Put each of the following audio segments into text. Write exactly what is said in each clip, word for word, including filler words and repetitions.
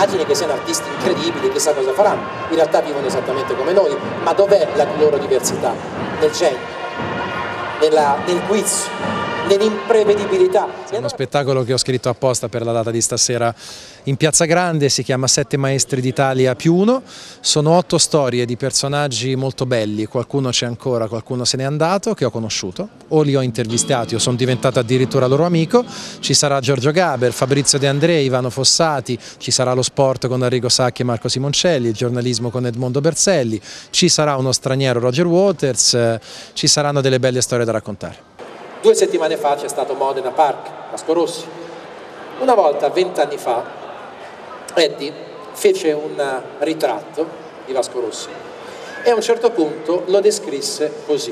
immagini che siano artisti incredibili, chissà cosa faranno, in realtà vivono esattamente come noi, ma dov'è la loro diversità? Nel genio, nella, nel quiz, nell'imprevedibilità. È uno spettacolo che ho scritto apposta per la data di stasera in Piazza Grande, si chiama Sette Maestri d'Italia più uno, sono otto storie di personaggi molto belli, qualcuno c'è ancora, qualcuno se n'è andato, che ho conosciuto, o li ho intervistati o sono diventato addirittura loro amico. Ci sarà Giorgio Gaber, Fabrizio De Andrei, Ivano Fossati, ci sarà lo sport con Arrigo Sacchi e Marco Simoncelli, il giornalismo con Edmondo Berzelli, ci sarà uno straniero, Roger Waters, eh, ci saranno delle belle storie da raccontare. Due settimane fa c'è stato Modena Park, Vasco Rossi. Una volta, vent'anni fa, Eddie fece un ritratto di Vasco Rossi e a un certo punto lo descrisse così: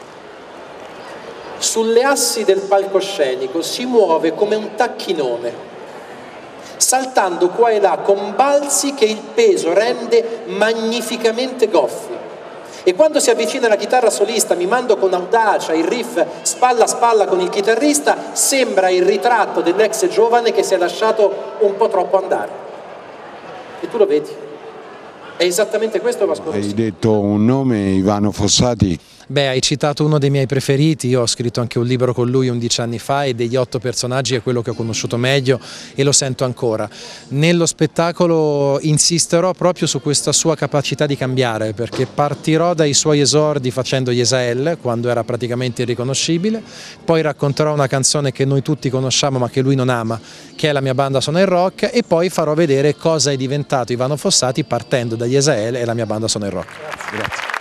sulle assi del palcoscenico si muove come un tacchinone, saltando qua e là con balzi che il peso rende magnificamente goffi. E quando si avvicina alla chitarra solista, mimando con audacia il riff spalla a spalla con il chitarrista, sembra il ritratto dell'ex giovane che si è lasciato un po' troppo andare. E tu lo vedi. È esattamente questo Vasco Rossi. Hai detto un nome, Ivano Fossati? Beh, hai citato uno dei miei preferiti, io ho scritto anche un libro con lui undici anni fa e degli otto personaggi è quello che ho conosciuto meglio e lo sento ancora. Nello spettacolo insisterò proprio su questa sua capacità di cambiare, perché partirò dai suoi esordi facendo Yesael, quando era praticamente irriconoscibile, poi racconterò una canzone che noi tutti conosciamo ma che lui non ama, che è La mia banda suona il rock, e poi farò vedere cosa è diventato Ivano Fossati partendo da Yesael e La mia banda suona il rock. Grazie. Grazie.